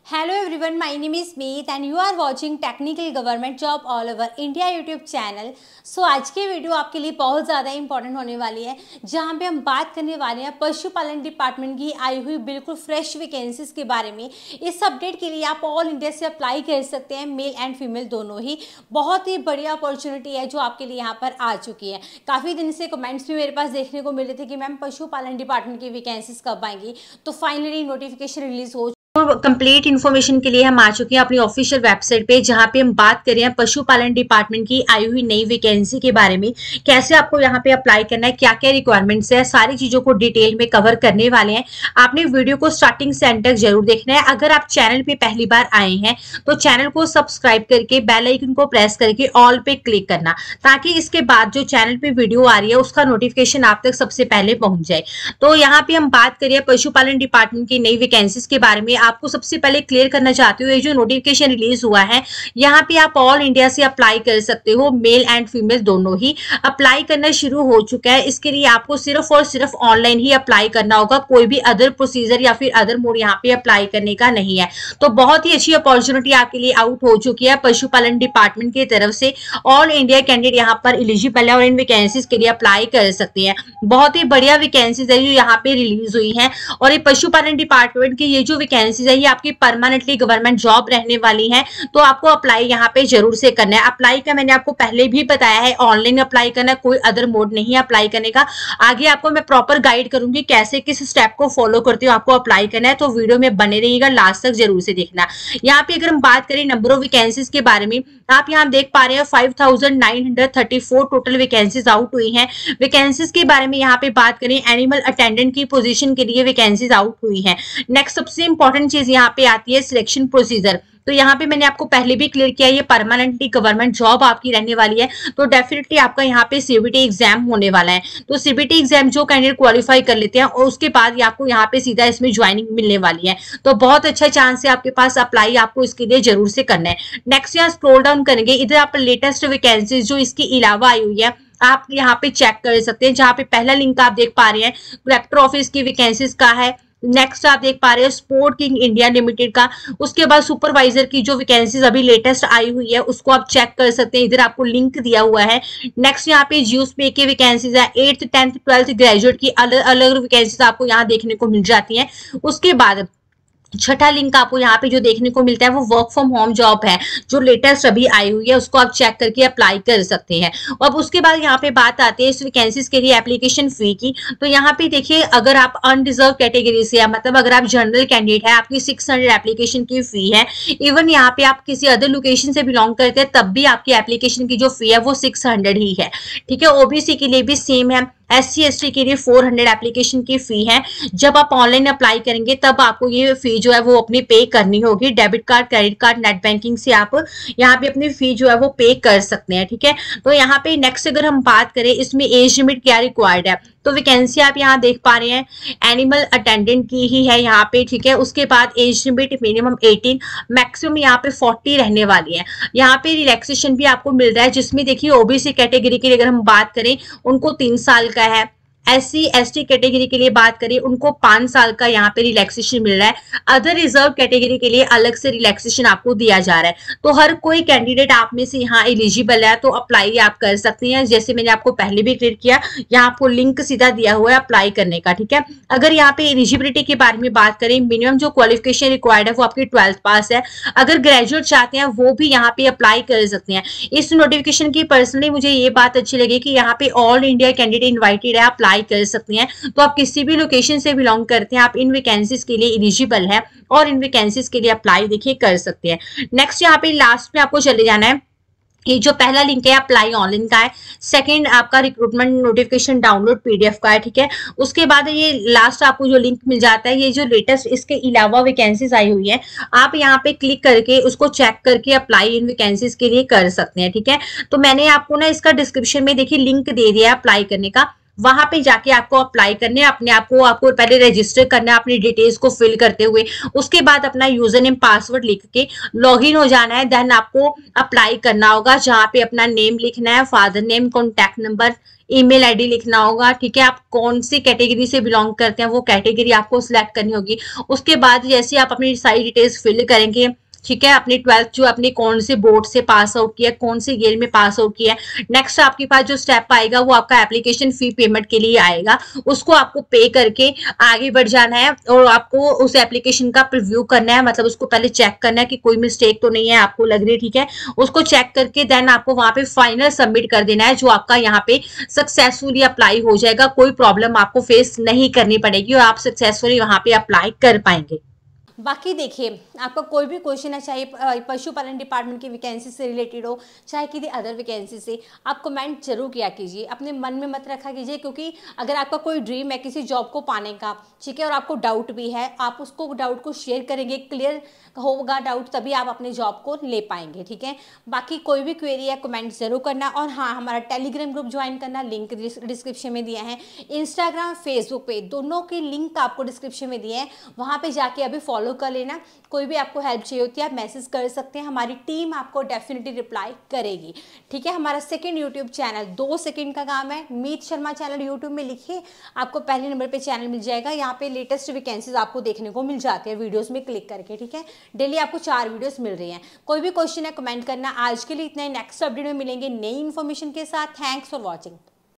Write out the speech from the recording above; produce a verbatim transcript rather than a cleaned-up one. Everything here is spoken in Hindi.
Hello everyone, my name is Meet and you are watching Technical Government Job All Over India YouTube channel. So आज की वीडियो आपके लिए बहुत ज़्यादा इंपॉर्टेंट होने वाली है, जहां पे हम बात करने वाले हैं पशुपालन डिपार्टमेंट की आई हुई बिल्कुल फ्रेश वैकेंसीज के बारे में। इस अपडेट के लिए आप ऑल इंडिया से अप्लाई कर सकते हैं, मेल एंड फीमेल दोनों ही। बहुत ही बढ़िया अपॉर्चुनिटी है जो आपके लिए यहाँ पर आ चुकी है। काफ़ी दिन से कमेंट्स भी मेरे पास देखने को मिले थे कि मैम पशुपालन डिपार्टमेंट की वैकेंसीज कब आएंगी, तो फाइनली नोटिफिकेशन रिलीज हो कंप्लीट इन्फॉर्मेशन के लिए हम आ चुके हैं अपनी ऑफिशियल वेबसाइट पे, जहां पे हम बात कर रहे हैं पशुपालन डिपार्टमेंट की आई हुई नई वैकेंसी के बारे में। कैसे आपको यहां पे अप्लाई करना है, क्या क्या रिक्वायरमेंट्स है, सारी चीजों को डिटेल में कवर करने वाले हैं। आपने वीडियो को स्टार्टिंग से एंड तक जरूर देखना है। अगर आप चैनल पे पहली बार आए हैं तो चैनल को सब्सक्राइब करके बेल आइकन को प्रेस करके ऑल पे क्लिक करना, ताकि इसके बाद जो चैनल पे वीडियो आ रही है उसका नोटिफिकेशन आप तक सबसे पहले पहुंच जाए। तो यहाँ पे हम बात करिए पशुपालन डिपार्टमेंट की नई वैकेंसीज के बारे में। आपको सबसे पहले क्लियर करना चाहती हूँ, ये जो नोटिफिकेशन रिलीज हुआ है यहाँ पे आप ऑल इंडिया से अप्लाई कर सकते हो, मेल एंड फीमेल दोनों ही। अप्लाई करना शुरू हो चुका है। इसके लिए आपको सिर्फ और सिर्फ ऑनलाइन ही अप्लाई करना होगा, कोई भी अदर प्रोसीजर या फिर अदर मोड यहाँ पे अप्लाई करने का नहीं है। तो बहुत ही अच्छी अपॉर्चुनिटी आपके लिए आउट हो चुकी है पशुपालन डिपार्टमेंट की तरफ से। ऑल इंडिया कैंडिडेट यहाँ पर एलिजिबल है और इन वैकेंसीज के लिए अप्लाई कर सकते हैं। बहुत ही बढ़िया वैकेंसीज है जो यहाँ पे रिलीज हुई है। और ये पशुपालन डिपार्टमेंट की ये जो वैकेंसीज है ये आपकी परमानेंटली गवर्नमेंट जॉब रहने वाली है। तो आपको अप्लाई यहाँ पे जरूर से करना है। अप्लाई का मैंने आपको पहले भी बताया है, ऑनलाइन अप्लाई करना है, कोई अदर मोड नहीं है अप्लाई करने का। आगे आपको मैं प्रॉपर गाइड करूंगी कैसे किस स्टेप को फॉलो करते हो आपको अप्लाई करना है, तो वीडियो में बने रहिएगा, लास्ट तक जरूर से देखना। यहाँ पे अगर हम बात करें नंबर ऑफ वैकेंसीज के बारे में, आप यहाँ देख पा रहे हैं five thousand nine hundred thirty four total vacancies out हुई हैं। वैकेंसीज के बारे में यहाँ पे बात करें, एनिमल अटेंडेंट की पोजीशन के लिए वैकेंसीज आउट हुई हैं। नेक्स्ट सबसे इंपॉर्टेंट चीज यहाँ पे आती है सिलेक्शन प्रोसीजर। तो यहाँ पे मैंने आपको पहले भी क्लियर किया, ये परमानेंटली गवर्नमेंट जॉब आपकी रहने वाली है। तो डेफिनेटली आपका यहाँ पे सीबीटी एग्जाम होने वाला है। तो सीबीटी एग्जाम जो कैंडिडेट क्वालिफाई कर लेते हैं और उसके बाद आपको यहाँ पे सीधा इसमें ज्वाइनिंग मिलने वाली है। तो बहुत अच्छा चांस है आपके पास, अप्लाई आपको इसके लिए जरूर से करना है। नेक्स्ट यहाँ स्क्रॉल डाउन करेंगे, इधर आप लेटेस्ट वैकेंसीज जो इसके अलावा आई हुई है आप यहाँ पे चेक कर सकते हैं। जहाँ पे पहला लिंक आप देख पा रहे हैं कलेक्टर ऑफिस की वैकेंसीज का है। नेक्स्ट आप देख पा रहे हो स्पोर्ट किंग इंडिया लिमिटेड का। उसके बाद सुपरवाइजर की जो वैकेंसीज अभी लेटेस्ट आई हुई है उसको आप चेक कर सकते हैं, इधर आपको लिंक दिया हुआ है। नेक्स्ट यहाँ पे जियोस पे की वैकेंसीज है, एट्थ टेंथ ट्वेल्थ ग्रेजुएट की अलग अलग वैकेंसीज आपको यहाँ देखने को मिल जाती है। उसके बाद छठा लिंक आपको यहाँ पे जो देखने को मिलता है वो वर्क फ्रॉम होम जॉब है जो लेटेस्ट अभी आई हुई है, उसको आप चेक करके अप्लाई कर सकते हैं। अब उसके बाद यहाँ पे बात आती है इस वैकेंसीज के लिए एप्लीकेशन फी की। तो यहाँ पे देखिए, अगर आप अनरिजर्व कैटेगरी से है, मतलब अगर आप जनरल कैंडिडेट है, आपकी सिक्स हंड्रेड एप्लीकेशन की फी है। इवन यहाँ पे आप किसी अदर लोकेशन से बिलोंग करते हैं तब भी आपकी एप्लीकेशन की जो फी है वो सिक्स हंड्रेड ही है। ठीक है, ओबीसी के लिए भी सेम है, एस सी एस टी के लिए फोर हंड्रेड एप्लीकेशन की फी है। जब आप ऑनलाइन अप्लाई करेंगे तब आपको ये फी जो है वो अपनी पे करनी होगी। Debit card, credit card, net banking से आप यहाँ पे अपनी फी जो है वो पे कर सकते हैं। ठीक है, तो यहाँ पे नेक्स्ट अगर हम बात करें इसमें एज लिमिट क्या रिक्वायर्ड है, तो वैकेंसी आप यहाँ देख पा रहे हैं एनिमल अटेंडेंट की ही है यहाँ पे। ठीक है, उसके बाद age limit minimum eighteen, maximum यहाँ पे फोर्टी रहने वाली है। यहाँ पे रिलैक्सेशन भी आपको मिल रहा है, जिसमें देखिए ओबीसी कैटेगरी के लिए अगर हम बात करें उनको तीन साल का है। S C S T category के लिए बात करें उनको पांच साल का यहाँ पे रिलैक्सेशन मिल रहा है। अदर रिजर्व कैटेगरी के लिए अलग से रिलैक्सेशन आपको दिया जा रहा है। तो हर कोई कैंडिडेट आप में से यहाँ एलिजिबल है, तो अप्लाई आप कर सकते हैं। जैसे मैंने आपको पहले भी क्लियर किया, यहाँ आपको लिंक सीधा दिया हुआ है अप्लाई करने का। ठीक है, अगर यहाँ पे एलिजिबिलिटी के बारे में बात करें, मिनिमम जो क्वालिफिकेशन रिक्वायर्ड है वो आपकी ट्वेल्थ पास है। अगर ग्रेजुएट चाहते हैं वो भी यहाँ पे अप्लाई कर सकते हैं। इस नोटिफिकेशन की पर्सनली मुझे ये बात अच्छी लगी कि यहाँ पे ऑल इंडिया कैंडिडेट इन्वाइटेड है, अप्लाई कर सकते हैं। तो आप किसी भी लोकेशन से बिलोंग करते हैं, आप इन वैकेंसीज के लिए एलिजिबल है और इन वैकेंसीज के लिए अप्लाई देखिए कर सकते हैं। नेक्स्ट यहाँ पे लास्ट में आपको चले जाना है, ये जो पहला लिंक है अप्लाई ऑनलाइन का है। सेकंड आपका रिक्रूटमेंट नोटिफिकेशन डाउनलोड पीडीएफ का है। ठीक है, उसके बाद ये लास्ट आपको जो लिंक मिल जाता है, ये जो लेटेस्ट इसके अलावा वैकेंसीज आई हुई है आप यहाँ पे क्लिक करके उसको चेक करके अप्लाई इन वैकेंसीज के लिए कर सकते हैं। ठीक है, तो मैंने आपको ना इसका डिस्क्रिप्शन में देखिए लिंक दे दिया है अप्लाई करने का, वहां पे जाके आपको अप्लाई करने, अपने आप को आपको पहले रजिस्टर करना है अपनी डिटेल्स को फिल करते हुए। उसके बाद अपना यूजर नेम पासवर्ड लिख के लॉगिन हो जाना है। देन आपको अप्लाई करना होगा, जहाँ पे अपना नेम लिखना है, father name, contact number, email ID लिखना होगा, ठीक है। आप कौन सी कैटेगरी से बिलोंग करते हैं वो कैटेगरी आपको सिलेक्ट करनी होगी। उसके बाद जैसे आप अपनी सारी डिटेल्स फिल करेंगे, ठीक है, अपनी ट्वेल्थ जो अपनी कौन से बोर्ड से पास आउट किया, कौन से ईयर में पास आउट किया है, नेक्स्ट आपके पास जो स्टेप आएगा वो आपका एप्लीकेशन फी पेमेंट के लिए आएगा। उसको आपको पे करके आगे बढ़ जाना है और आपको उस एप्लीकेशन का प्रीव्यू करना है, मतलब उसको पहले चेक करना है कि कोई मिस्टेक तो नहीं है आपको लग रही है, ठीक है। उसको चेक करके देन आपको वहां पे फाइनल सबमिट कर देना है, जो आपका यहाँ पे सक्सेसफुली अप्लाई हो जाएगा। कोई प्रॉब्लम आपको फेस नहीं करनी पड़ेगी और आप सक्सेसफुली वहां पे अप्लाई कर पाएंगे। बाकी देखिए, आपका कोई भी क्वेश्चन है, चाहे पशुपालन डिपार्टमेंट की वैकेंसी से रिलेटेड हो, चाहे किसी अदर वैकेंसी से, आप कमेंट जरूर किया कीजिए, अपने मन में मत रखा कीजिए। क्योंकि अगर आपका कोई ड्रीम है किसी जॉब को पाने का, ठीक है, और आपको डाउट भी है, आप उसको डाउट को शेयर करेंगे, क्लियर होगा डाउट, तभी आप अपने जॉब को ले पाएंगे, ठीक है। बाकी कोई भी क्वेरी है कमेंट जरूर करना। और हाँ, हमारा टेलीग्राम ग्रुप ज्वाइन करना, लिंक डिस्क्रिप्शन में दिया है। इंस्टाग्राम फेसबुक पे दोनों के लिंक आपको डिस्क्रिप्शन में दिए हैं, वहाँ पे जाके अभी फॉलो कर लेना। कोई भी आपको हेल्प चाहिए होती है आप मैसेज कर सकते हैं, हमारी टीम आपको डेफिनेटली रिप्लाई करेगी, ठीक है। हमारा सेकंड यूट्यूब चैनल दो सेकंड का काम है, मीत शर्मा चैनल यूट्यूब में लिखिए, आपको पहले नंबर पे चैनल मिल जाएगा। यहाँ पे लेटेस्ट वैकेंसीज आपको देखने को मिल जाती है वीडियोस में क्लिक करके, ठीक है। डेली आपको चार वीडियोस मिल रही हैं। कोई भी क्वेश्चन है कमेंट करना। आज के लिए इतना ही, नेक्स्ट अपडेट में मिलेंगे नई इन्फॉर्मेशन के साथ। Thanks for watching.